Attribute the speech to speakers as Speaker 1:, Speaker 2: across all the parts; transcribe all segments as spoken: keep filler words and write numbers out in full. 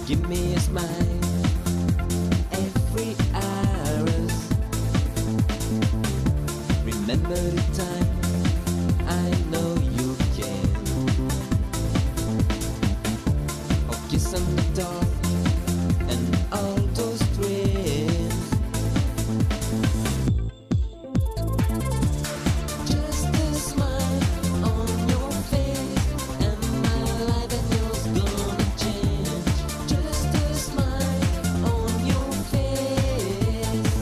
Speaker 1: Give me a smile every hours. Remember the time, I know you can. Or kiss on the door and all those dreams. Just a smile on your face and my life and yours gonna change. Just a smile on your face.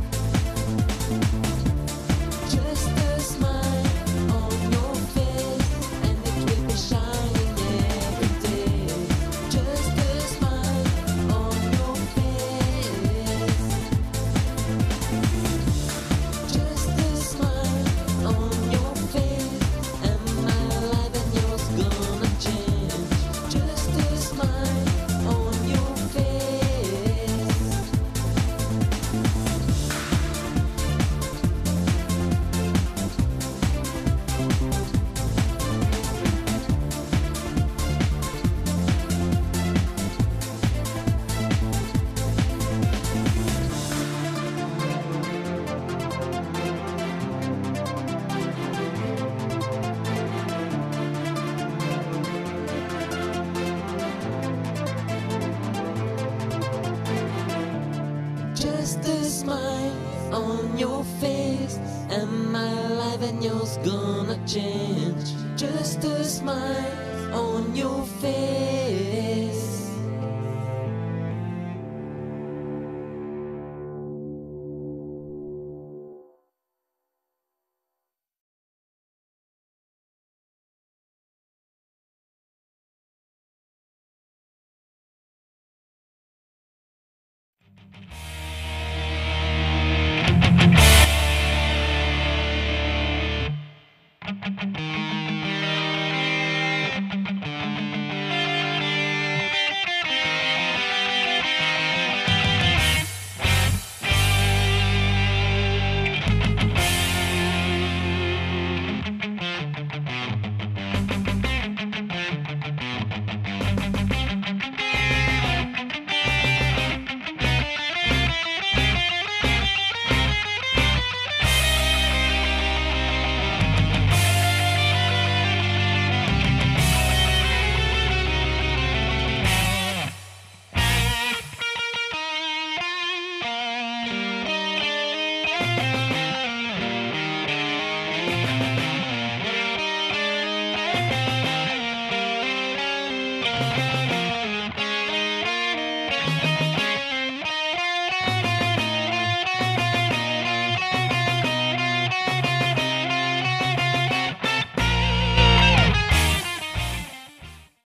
Speaker 1: Just a smile on your face and it will be shining every day. Just a smile on your face. Just a smile on your face and my life and yours gonna change. Just a smile on your face. Just a smile on your face and my life and yours gonna change. Just a smile on your face.